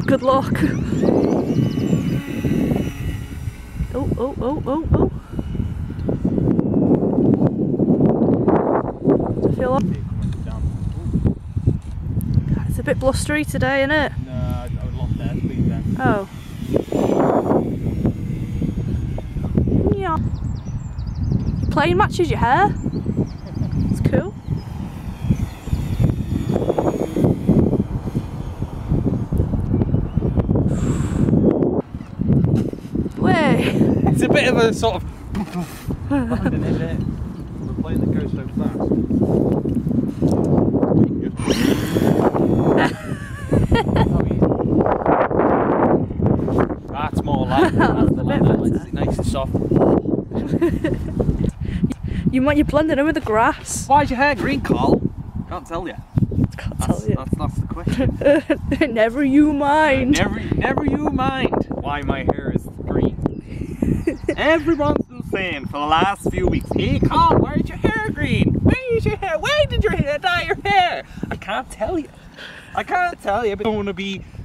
Good luck. Oh, oh, oh, oh, oh. Does it feel like... It's a bit blustery today, isn't it? No, I would lost airspeed then. Oh. Yeah. Plane matches your hair. It's cool. Way. It's a bit of a sort of landing, isn't it? The plane that goes so fast. That's more like that's the landing. It's nice and soft. You're blending in with the grass. Why is your hair green, Carl? Can't tell you. Can't tell you. That's the question. Never you mind. Never you mind why my hair is green. Everyone's been saying for the last few weeks, hey Carl, why is your hair green? Why did your hair dye your hair? I can't tell you. I can't tell you, but I don't want to be